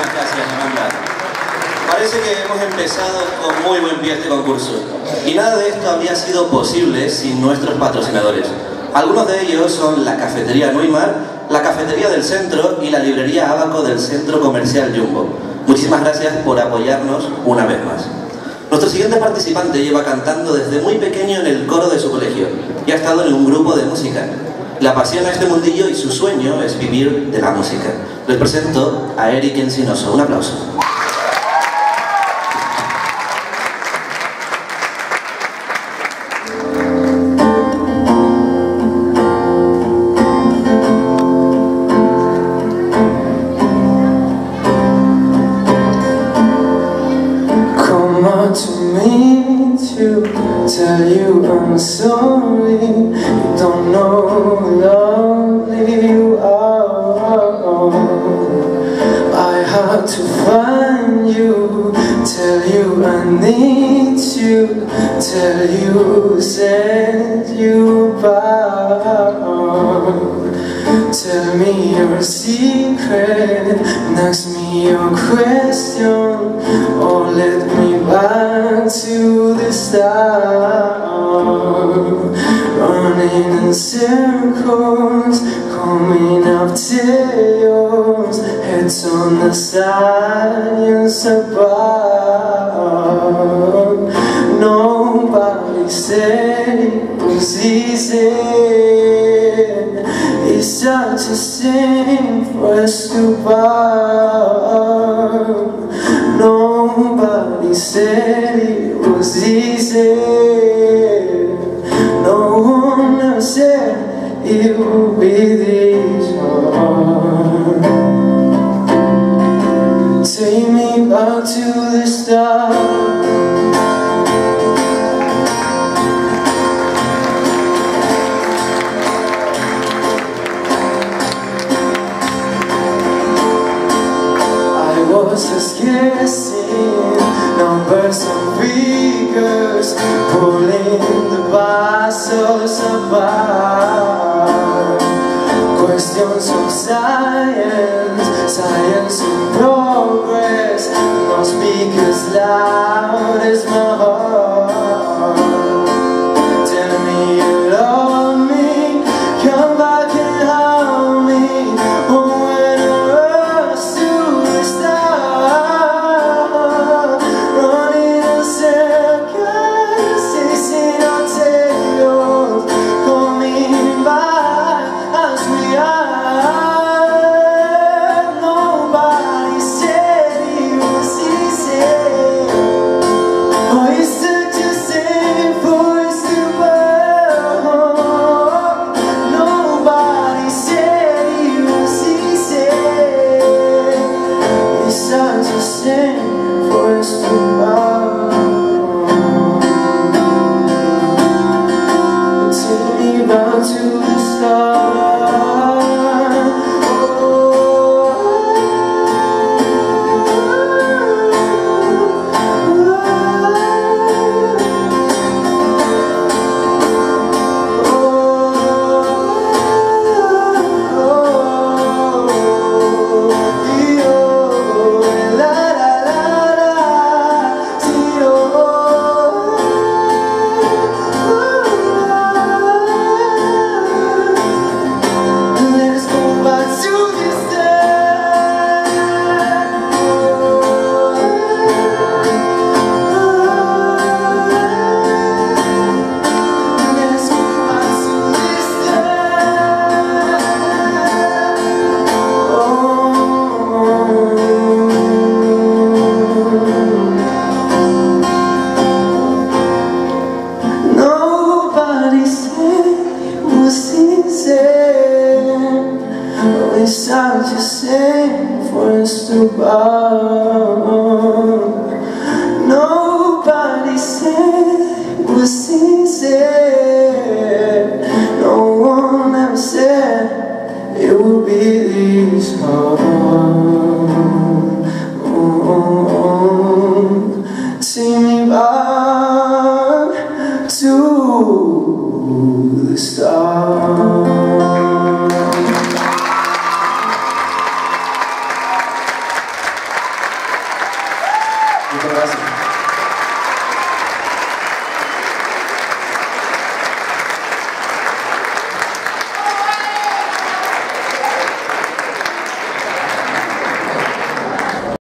Muchísimas gracias, Amanda. Parece que hemos empezado con muy buen pie este concurso. Y nada de esto habría sido posible sin nuestros patrocinadores. Algunos de ellos son la Cafetería Nuimar, la Cafetería del Centro y la Librería Ábaco del Centro Comercial Jumbo. Muchísimas gracias por apoyarnos una vez más. Nuestro siguiente participante lleva cantando desde muy pequeño en el coro de su colegio y ha estado en un grupo de música. Le apasiona este mundillo y su sueño es vivir de la música. Les presento a Eric Encinoso. Un aplauso. Tell you I'm sorry, you don't know how lovely you are. I had to find you, tell you I need you, tell you send you back. Tell me your secret, ask me your question, or let me back to the start. Running in circles, coming up tails, heads on the science above. Nobody said it was easy. It's such a shame for us to part. Nobody said it was easy. No one else said it would be this hard. Take me back to the start. Was just guessing numbers and figures, pulling the puzzles apart. Questions of science, science in progress, must speak as loud as my heart. Tell me you love me, come back and hold me. It's such a shame for us to part. Nobody said it was easy. No one ever said it would be this hard. Take me back to the start. Muchas gracias.